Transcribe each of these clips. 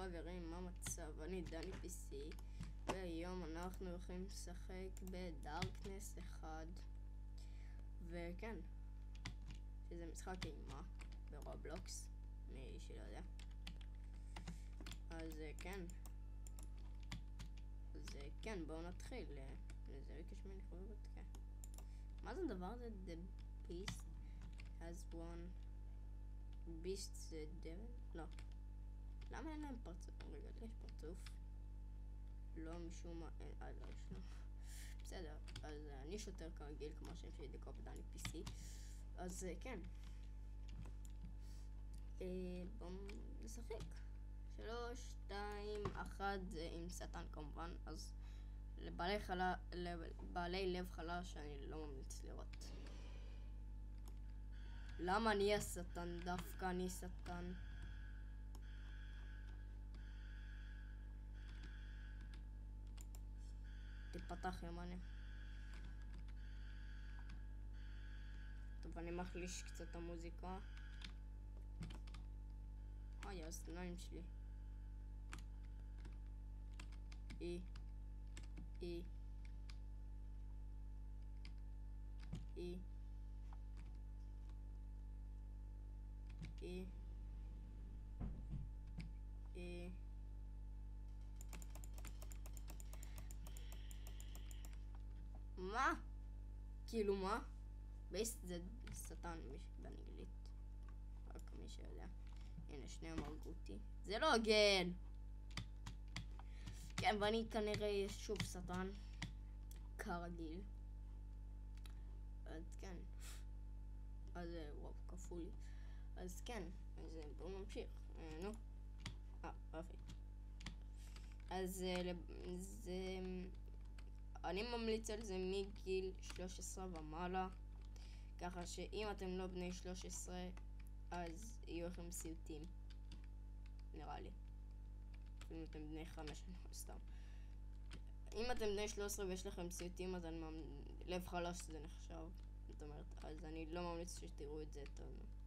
חברים, מה המצב? אני דני PC, והיום אנחנו הולכים לשחק בדארקנס 1, וכן, שזה משחק אימה ברובלוקס, מי שלא יודע. אז כן, בואו נתחיל. זה ביקש ממני חוברת, כן. מה זה הדבר הזה? The beast has one. beast זה devil? לא. למה אין להם פרצוף? רגע, יש פרצוף. לא משום מה, לא יש לו. בסדר, אז אני שוטר כרגיל, כמו שם שלי דקופ דני PC. אז כן. בואו נשחק. 3, 2, 1 עם שטן כמובן, אז לבעלי לב חלש אני לא ממליץ לראות. למה אני השטן? דווקא אני שטן. תפתח ימנה. טוב, אני מחליש קצת את המוזיקה. האוזניים שלי. אי. מה? כאילו מה? בייסט זה שטן באנגלית, רק מי שיודע. הנה, שניהם הרגו אותי. זה לא הוגן. כן, ואני כנראה שוב שטן כרגיל. אז כן. אז וואו, כפו לי. אז כן, אז בואו נמשיך. נו. אוקיי. אז זה... אני ממליץ על זה מגיל 13 ומעלה, ככה שאם אתם לא בני 13 אז יהיו לכם סיוטים, נראה לי. אם אתם בני 5, סתם. אם אתם בני 13 ויש לכם סיוטים אז לב חלש זה נחשב, זאת אומרת, אז אני לא ממליץ שתראו את זה טוב.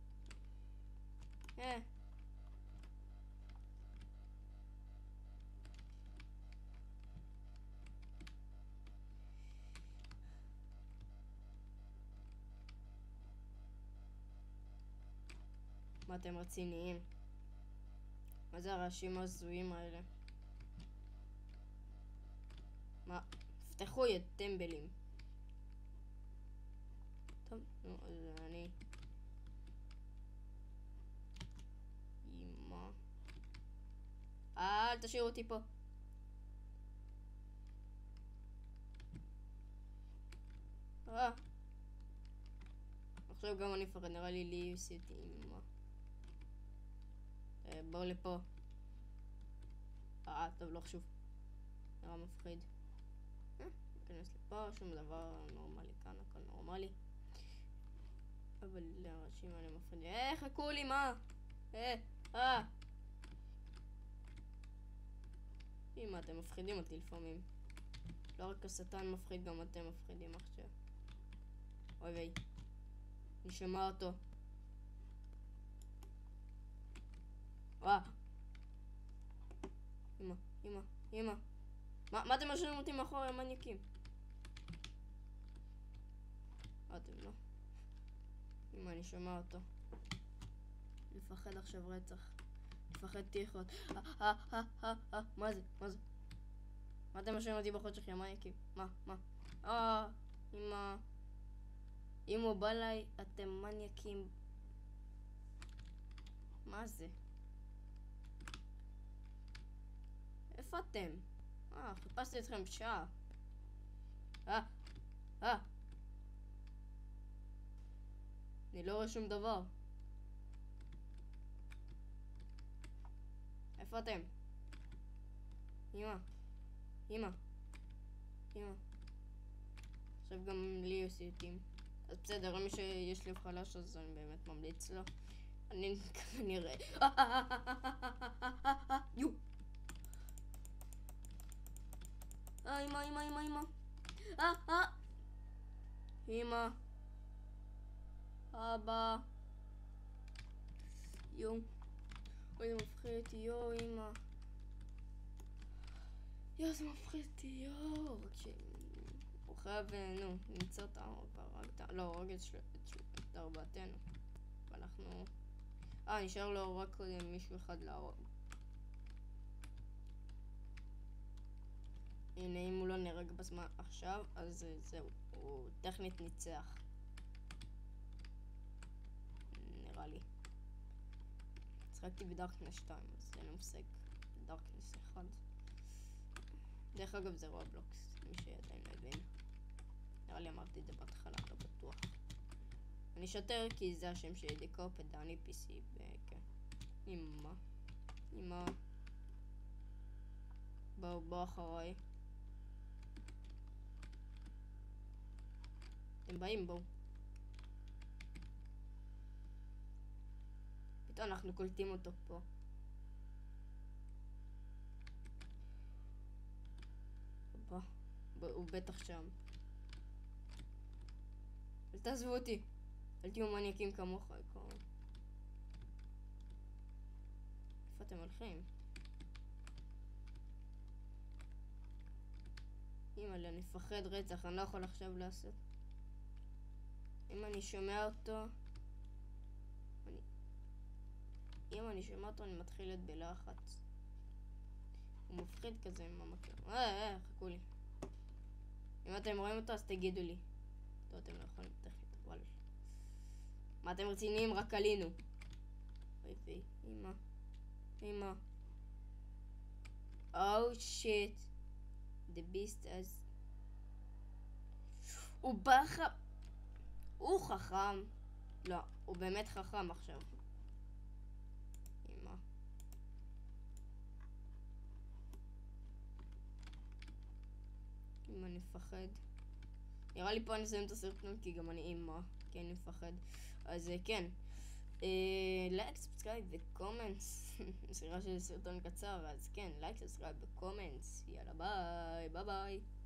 מה אתם רציניים? מה זה הרעשים הזויים האלה? מה? פתחו יא טמבלים. טוב, נו, אז אני... אמא... אל תשאירו אותי פה. עכשיו גם אני פחד, נראה לי לי עשיתי אמא. בואו לפה. טוב, לא חשוב. נראה מפחיד. ניכנס לפה, שום דבר נורמלי כאן, הכל נורמלי. אבל לאנשים האלה מפחידים. חכו לי, מה? אמא, אתם מפחידים אותי לפעמים. לא רק השטן מפחיד, גם אתם מפחידים עכשיו. אוי ויי. אני שומע אותו. אמא. מה אתם משאירים אותי מאחורי המניאקים? אתם לא. אמא, אני שומע אותו. לפחד עכשיו רצח. לפחד תיכות. מה זה? מה אתם משאירים אותי בחוד שלכם, המניאקים? מה? אמא. אם הוא בא אליי, אתם מניאקים. מה זה? איפה אתם? חיפשתי אתכם שעה. אני לא רואה שום דבר. איפה אתם? אמא. עכשיו גם לי יש סיוטים. אז בסדר, למי שיש לב חלש אז אני באמת ממליץ לו. אני כנראה... יו! אמא. אמא. אבא. יו. אוי, זה מפחיד אותי, אמא. יואו, זה מפחיד אותי, יואו. הוא חייב, נו, למצוא את לא, הורג את ארבעתנו. ואנחנו... נשאר לו רק מישהו אחד להרוג. הנה, אם הוא לא נהרג בזמן עכשיו, אז זהו. הוא טכנית ניצח. נראה לי. שחקתי בדארקנס 2, אז אין לי מושג. בדארקנס 1. דרך אגב זה רובלוקס, מי שעדיין מבין. נראה לי אמרתי את זה בהתחלה, לא בטוח. אני שוטר כי זה השם שלי, דיקו פדני PC, וכן. אמא. בואו אחריי. אתם באים, בואו. פתאום אנחנו קולטים אותו פה. הוא בטח שם. אל תעזבו אותי. אל תהיו מניאקים כמוך. איפה אתם הולכים? אימא'לה, אני מפחד רצח, אני לא יכול עכשיו לעשות. אם אני שומע אותו... אם אני שומע אותו אני מתחיל להיות בלחץ. הוא מפחיד כזה עם המקום. חכו לי. אם אתם רואים אותו אז תגידו לי. טוב, אתם לא יכולים תכף, אבל... מה אתם רציניים? רק עלינו. אוי, אמא. Oh shit. The beast has... הוא חכם. לא, הוא באמת חכם עכשיו. אמא, אני מפחד. נראה לי פה אני אסיים את הסרטון כי גם אני אמא. כי אני מפחד. אז כן. לייק, סאבסקרייב וקומנטס. סליחה שזה סרטון קצר, אז כן, לייק, סאבסקרייב וקומנטס. יאללה ביי. ביי.